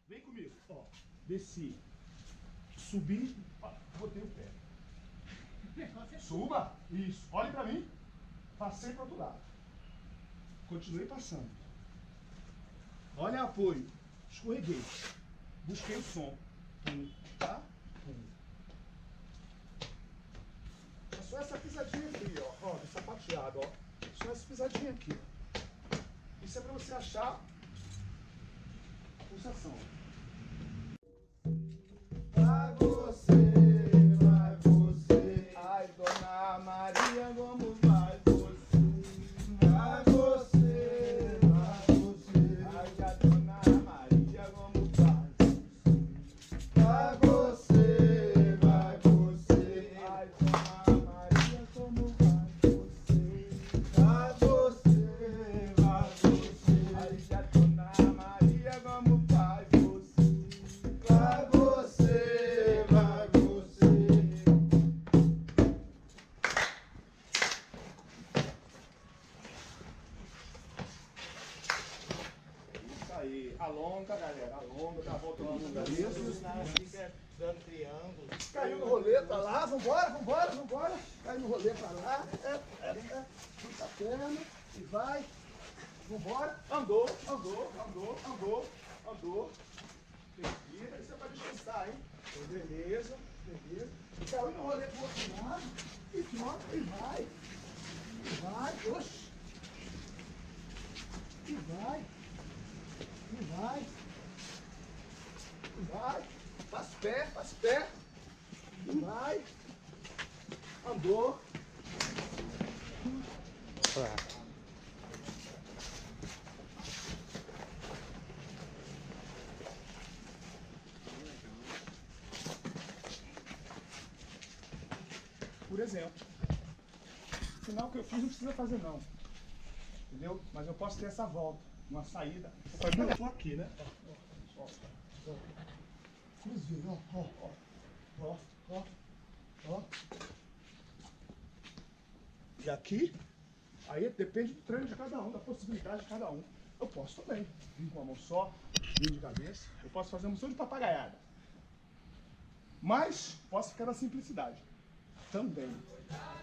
Vem comigo, ó. Desci. Subi, ó, botei o pé. Suba, isso. Olhe pra mim. Passei pro outro lado. Continuei passando. Olha apoio. Escorreguei. Busquei o som. Tá? É só essa pisadinha aqui, ó. Ó, do sapateado, ó. Só essa pisadinha aqui. Isso é pra você achar a pulsação. Vai você. Ai, Dona Maria, como vai você? Vai você. Ai, a Dona Maria, como vai você? Vai você. Ai, Dona Maria, como vai você? Vai você. Ai, a Dona Maria, como vai você? Vai você. Aí, alonga, galera, alonga, dá a volta no mundo ali. Fica dando triângulo. Caiu no rolê pra lá, vambora. Caiu no rolê pra lá, puxa a perna e vai. Vambora. Andou. Respira, isso é pra descansar, hein? Beleza. Caiu no rolê pro outro lado e troca e vai, oxe. E vai. Faz pé. E vai. Andou. Por exemplo, o final que eu fiz não precisa fazer não. Entendeu? Mas eu posso ter essa volta, uma saída. Eu tô aqui, né? Ó. Cruzeiro, ó. E aqui, aí depende do treino de cada um, da possibilidade de cada um. Eu posso também vir com a mão só, vir de cabeça. Eu posso fazer uma moção de papagaiada. Mas posso ficar na simplicidade também.